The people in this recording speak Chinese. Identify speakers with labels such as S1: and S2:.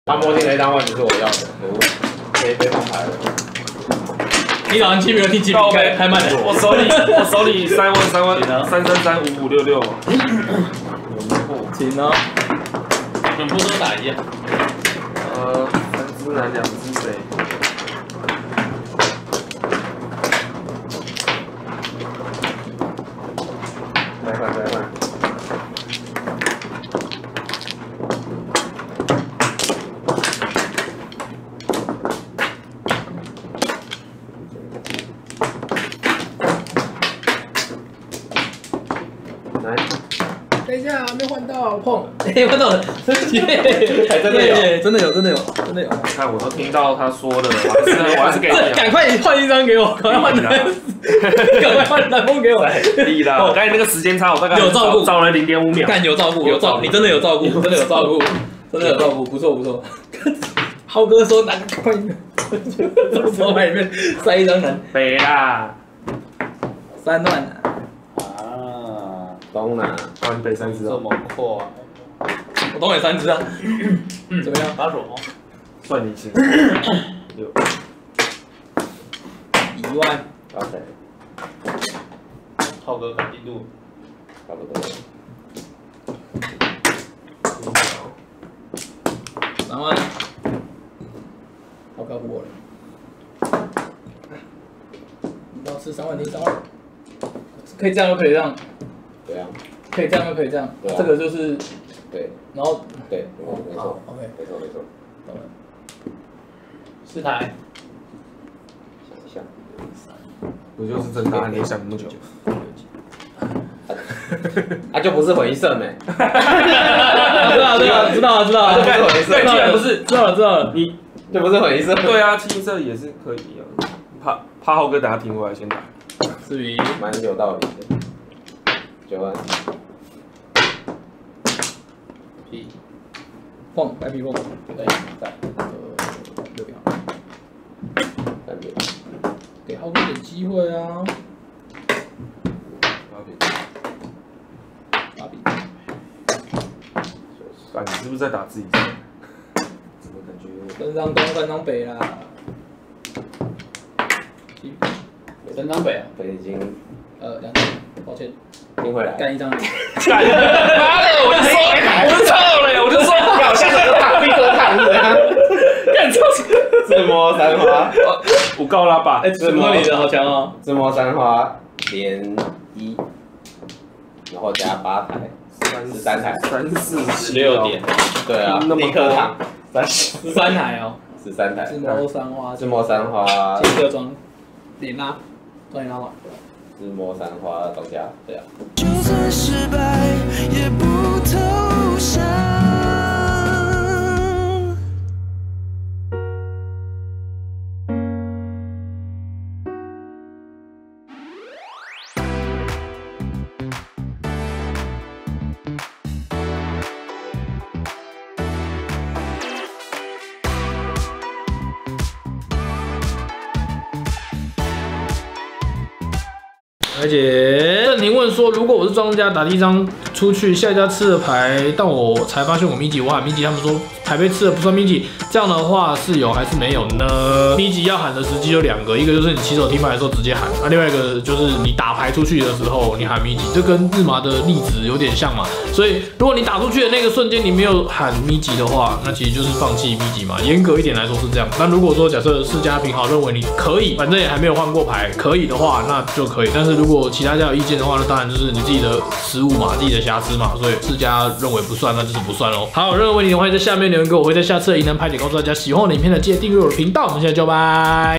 S1: 他摸进了一张万不是我要的，被放牌了。
S2: 你早上7没有第几笔开慢了。
S3: 我手里3万3335566。
S2: 行哦，全部都打一样。
S3: 3只男2只贼。再换。来，
S2: 等一下，没换到，碰，换到了，还真的有，真的有。
S3: 看我都听到他说的了，我还是给你。
S2: 赶快换一张给我，赶快换蓝风给我。
S3: 可以啦，我刚才那个时间差，我大概
S2: 有照顾，
S3: 早了0.5秒。
S2: 干有照顾，你真的有照顾，不错。浩哥说拿个快点，从手海里面塞一张蓝。
S3: 北啦
S2: 3万啊！
S1: 懂了，
S3: 帮你背3只
S4: 这么快，
S2: 我懂你3只啊。怎么样？
S4: 打手
S3: 算你行。6。
S2: 1万。
S1: OK。
S4: 浩哥肯定度
S1: 差不多。
S2: 3万。好高估我了。你要吃3万，你3万。可以这样就可以这样。
S1: 对啊。
S2: 可以这样就可以这样。这个就是
S1: 对。
S2: 然后
S1: 对，没错。
S2: OK。
S1: 没错。
S2: 懂了。4台。
S1: 想一下。
S3: 不就是真的？你想那么久？
S1: 啊，就不是混一色没。
S2: 知道了，
S1: 就不是混一色。
S3: 对，既然不是，
S2: 知道了。
S1: 你就不是混一色。
S3: 对啊，清一色也是可以啊。怕浩哥等下听过来先打。
S2: 至于
S1: 蛮有道理的。9万。
S4: 屁，
S2: 碰白皮碰，对，在6秒。
S1: 3点。
S2: 给浩哥点机会啊。8比。
S3: 你是不是在打自己？
S1: 怎么感觉
S2: 3张东，3张北啦。
S4: 3张北啊，
S1: 北已经
S2: 2张，抱歉。
S1: 拼回来。
S2: 干1张。
S3: 妈的，我就说，
S1: 表现得躺，逼得躺的呀。
S2: 干超级。
S1: 自摸3花。
S3: 我告他吧。
S2: 自摸你的好强哦。
S1: 自摸3花连1，然后加8台，13台
S3: ，3、4、
S4: 16点。
S1: 对啊，立刻躺
S2: 13台哦。
S1: 13台。
S2: 自摸3花。
S1: 自摸3花。
S2: 接着装，连拉，装连拉嘛。
S1: 自摸3花到家，对啊。
S5: 就算失败也不投降。
S2: 而且郑宁问说，如果我是庄家打第1张出去，下一家吃了牌，但我才发现我咪吉，我喊咪吉，他们说牌被吃了不算咪吉，这样的话是有还是没有呢？咪吉要喊的时机有2个，一个就是你起手听牌的时候直接喊，另外一个就是你打牌出去的时候你喊咪吉，这跟日麻的例子有点像嘛。所以如果你打出去的那个瞬间你没有喊咪吉的话，那其实就是放弃咪吉嘛。严格一点来说是这样。那如果说假设世家平好认为你可以，反正也还没有换过牌，可以的话那就可以。但是如果其他家有意见的话，那当然就是你自己的失误嘛，自己的瑕疵嘛，所以世家认为不算，那就是不算喽。好，有任何问题的话，在下面留言给我，会在下次的疑难排解告诉大家。喜欢我的影片的记得订阅我的频道，我们现在就拜。